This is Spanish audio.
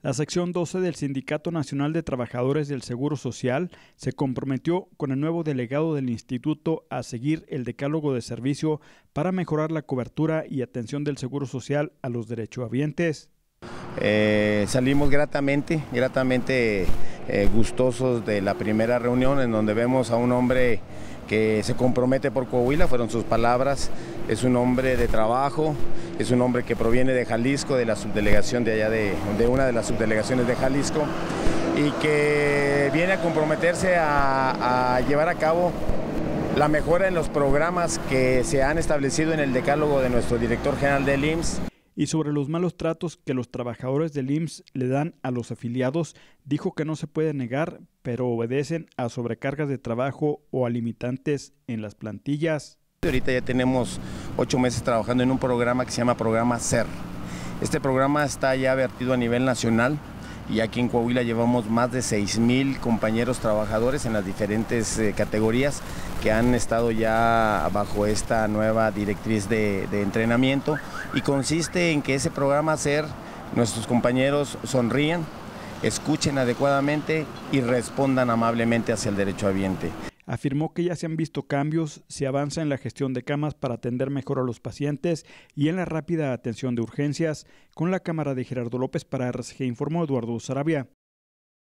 La sección 12 del Sindicato Nacional de Trabajadores del Seguro Social se comprometió con el nuevo delegado del instituto a seguir el decálogo de servicio para mejorar la cobertura y atención del Seguro Social a los derechohabientes. Salimos gratamente gustosos de la primera reunión, en donde vemos a un hombre que se compromete por Coahuila, fueron sus palabras. Es un hombre de trabajo, es un hombre que proviene de Jalisco, de la subdelegación de allá, de una de las subdelegaciones de Jalisco, y que viene a comprometerse a llevar a cabo la mejora en los programas que se han establecido en el decálogo de nuestro director general del IMSS. Y sobre los malos tratos que los trabajadores del IMSS le dan a los afiliados, dijo que no se puede negar, pero obedecen a sobrecargas de trabajo o a limitantes en las plantillas. Ahorita ya tenemos 8 meses trabajando en un programa que se llama Programa SER. Este programa está ya vertido a nivel nacional y aquí en Coahuila llevamos más de 6,000 compañeros trabajadores en las diferentes categorías que han estado ya bajo esta nueva directriz de entrenamiento, y consiste en que ese programa SER, nuestros compañeros sonrían, escuchen adecuadamente y respondan amablemente hacia el derechohabiente. Afirmó que ya se han visto cambios, se avanza en la gestión de camas para atender mejor a los pacientes y en la rápida atención de urgencias. Con la cámara de Gerardo López para RCG informó Eduardo Saravia.